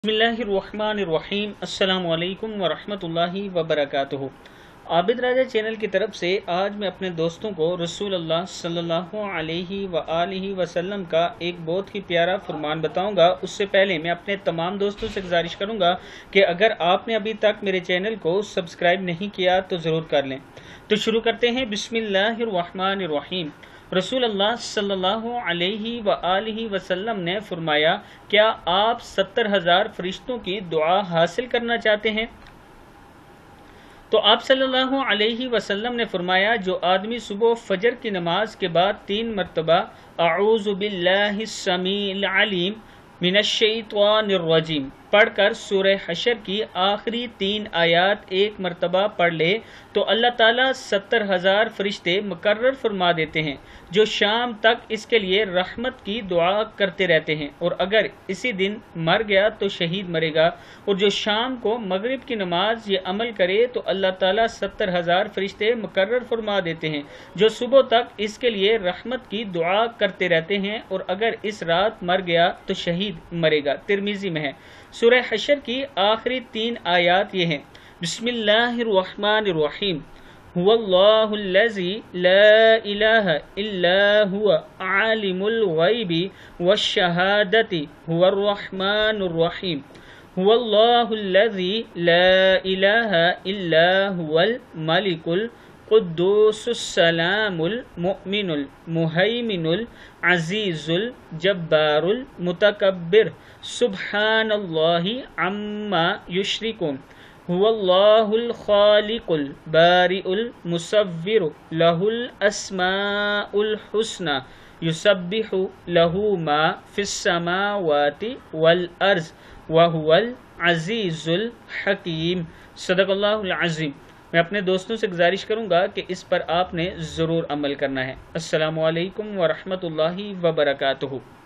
बिस्मिल्लाहिर्रहमानिर्रहीम। अस्सलाम वालेकुम वरहमतुल्लाहि वबरकातुहू। आबिद राजा चैनल की तरफ से आज मैं अपने दोस्तों को रसूल अल्लाह सल्लल्लाहु अलैहि वआलिहि वसल्लम का एक बहुत ही प्यारा फरमान बताऊंगा। उससे पहले मैं अपने तमाम दोस्तों से गुजारिश करूंगा कि अगर आपने अभी तक मेरे चैनल को सब्सक्राइब नहीं किया तो ज़रूर कर लें। तो शुरू करते हैं। बिस्मिल्लाहिर्रहमानिर्रहीम। रसूल अल्लाह सल्लल्लाहु अलैहि वआलिहि वसल्लम ने फरमाया, क्या आप 70,000 फरिश्तों की दुआ हासिल करना चाहते हैं? तो आप सल्लल्लाहु अलैहि वसल्लम ने फरमाया, जो आदमी सुबह फजर की नमाज के बाद 3 मरतबा अऊज़ु बिल्लाहिस समीइल अलीम मिनश्शैतानिर रजीम पढ़कर सूरह हशर की आखिरी 3 आयात 1 मरतबा पढ़ ले तो अल्लाह ताला 70,000 फरिश्ते मुकर्रर फरमा देते हैं, जो शाम तक इसके लिए रहमत की दुआ करते रहते हैं। और अगर इसी दिन मर गया तो शहीद मरेगा। और जो शाम को मगरिब की नमाज ये अमल करे तो अल्लाह ताला 70,000 फरिश्ते मुकर्रर फरमा देते हैं, जो सुबह तक इसके लिए रहमत की दुआ करते रहते हैं। और अगर इस रात मर गया तो शहीद मरेगा। तिरमिजी में है। सूरह हशर की आखिरी 3 आयात ये हैं। बिस्मिल्लाहिर्रहमानिर्रहीम। हुवल्लाहुल्लज़ी ला इलाहा इल्ला हुवा आलिमुल गैबि वश्शहादति हुवर्रहमानुर्रहीम। हुवल्लाहुल्लज़ी ला इलाहा इल्ला हुवल मलिकुल कुद्दूसुस्सलामुल मुअमिनुल मुहैमिनुल अज़ीज़ुल जब्बारुल मुतकब्बिर सुब्हानल्लाहि अम्मा युश्रिकून। हुवल्लाहुल खालिकुल बारिउल मुसव्विरु लहुल अस्माउल हुस्ना युसब्बिहु लहू मा फिस समावाति वल अर्ज़ व हुवल अज़ीज़ुल हकीम। सदक़ल्लाहुल अज़ीम। मैं अपने दोस्तों से गुजारिश करूंगा कि इस पर आपने ज़रूर अमल करना है। अस्सलामु अलैकुम वरहमतुल्लाहि वबरकातुहू।